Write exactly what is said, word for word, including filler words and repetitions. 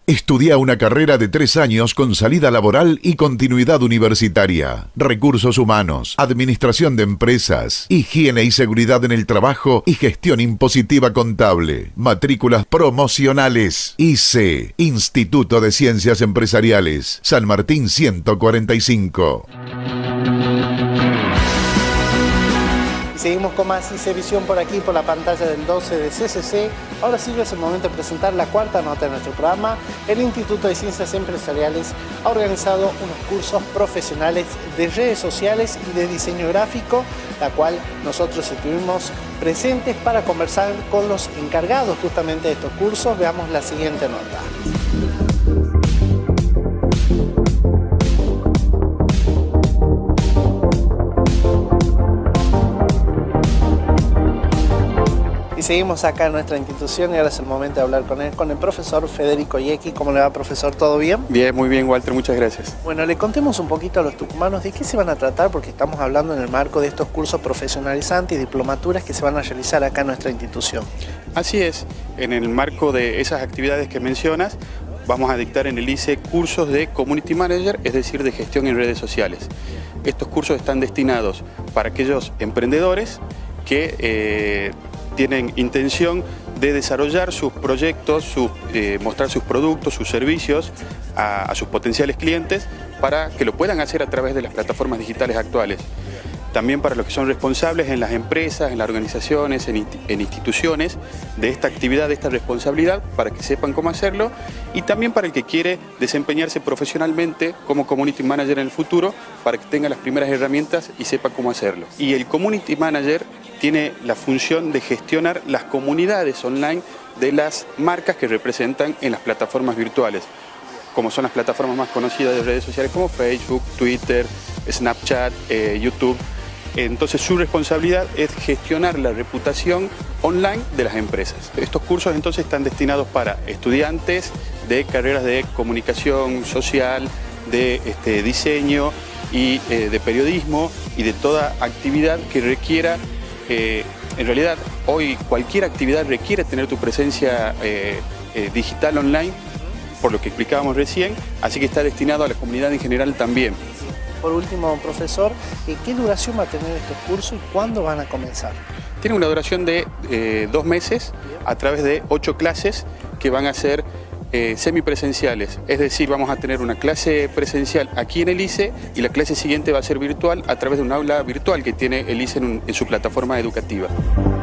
Estudia una carrera de tres años con salida laboral y continuidad universitaria. Recursos humanos, administración de empresas, higiene y seguridad en el trabajo y gestión impositiva contable. Matrículas promocionales. I C E, Instituto de Ciencias Empresariales, San Martín ciento cuarenta y cinco. Seguimos con más I C E Visión por aquí, por la pantalla del doce de C C C. Ahora sí es el momento de presentar la cuarta nota de nuestro programa. El Instituto de Ciencias Empresariales ha organizado unos cursos profesionales de redes sociales y de diseño gráfico, la cual nosotros estuvimos presentes para conversar con los encargados justamente de estos cursos. Veamos la siguiente nota. Y seguimos acá en nuestra institución y ahora es el momento de hablar con él, con el profesor Federico Yecki. ¿Cómo le va, profesor? ¿Todo bien? Bien, muy bien, Walter, muchas gracias. Bueno, le contemos un poquito a los tucumanos de qué se van a tratar, porque estamos hablando en el marco de estos cursos profesionalizantes y diplomaturas que se van a realizar acá en nuestra institución. Así es, en el marco de esas actividades que mencionas, vamos a dictar en el I C E cursos de Community Manager, es decir, de gestión en redes sociales. Estos cursos están destinados para aquellos emprendedores que eh, tienen intención de desarrollar sus proyectos, sus, eh, mostrar sus productos, sus servicios a, a sus potenciales clientes para que lo puedan hacer a través de las plataformas digitales actuales. También para los que son responsables en las empresas, en las organizaciones, en, en instituciones de esta actividad, de esta responsabilidad, para que sepan cómo hacerlo, y también para el que quiere desempeñarse profesionalmente como Community Manager en el futuro, para que tenga las primeras herramientas y sepa cómo hacerlo. Y el Community Manager tiene la función de gestionar las comunidades online de las marcas que representan en las plataformas virtuales, como son las plataformas más conocidas de redes sociales como Facebook, Twitter, Snapchat, eh, YouTube. Entonces su responsabilidad es gestionar la reputación online de las empresas. Estos cursos entonces están destinados para estudiantes de carreras de comunicación social, de este, diseño y eh, de periodismo y de toda actividad que requiera, eh, en realidad hoy cualquier actividad requiere tener tu presencia eh, eh, digital online, por lo que explicábamos recién, así que está destinado a la comunidad en general también. Por último, profesor, ¿qué duración va a tener estos cursos y cuándo van a comenzar? Tiene una duración de eh, dos meses a través de ocho clases que van a ser eh, semipresenciales. Es decir, vamos a tener una clase presencial aquí en el I C E y la clase siguiente va a ser virtual a través de un aula virtual que tiene el I C E en, un, en su plataforma educativa.